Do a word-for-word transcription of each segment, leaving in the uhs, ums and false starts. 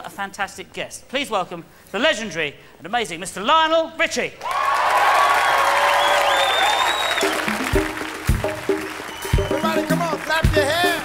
a fantastic guest. Please welcome the legendary and amazing Mister Lionel Ritchie. Everybody, come on, clap your hands.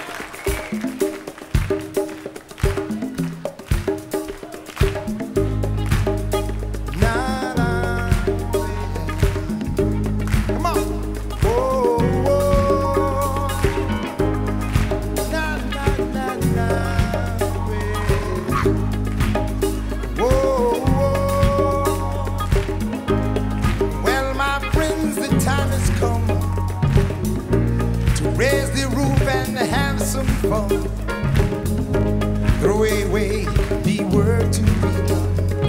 Throw away the work to be done.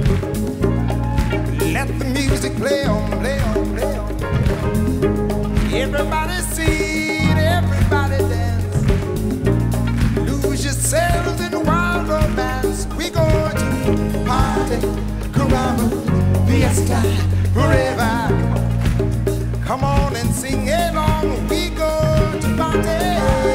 Let the music play on, play on, play on. Everybody sing, everybody dance. Lose yourselves in wild romance. We go to party, caramba, fiesta, forever. Come on and sing along. We go to party.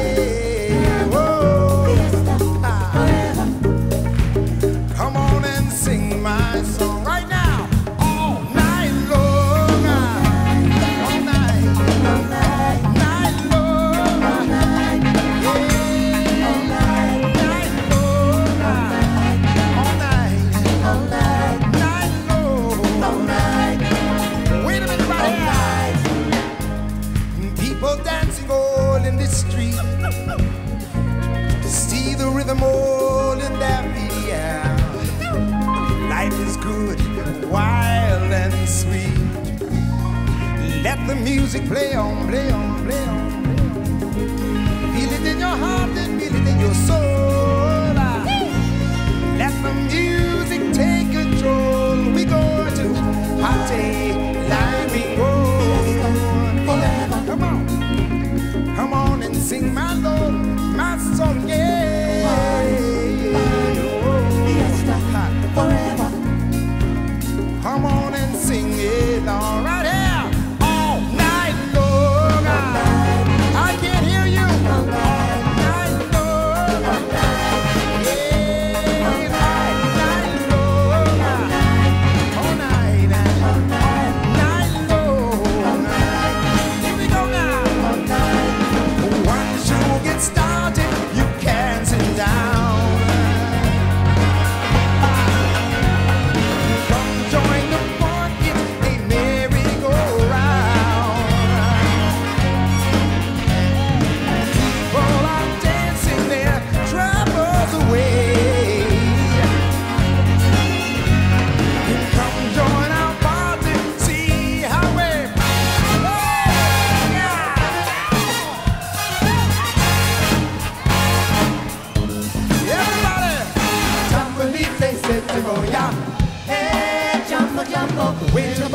All in that video. Life is good, wild and sweet. Let the music play on, play on, play on. Feel it in your heart and feel it in your soul. Let the music take control. We go to party like we go. Come on, come on and sing my Lord, my song, yeah. Forever. Come on and sing it all right here, all night long. All night. I can't hear you. All night, night long. All night. Yeah, all night, night long. All night, all night, night long. All night. Here we go now. All night. Once you get started, you can't sit down. Hey, jumbo, jumbo,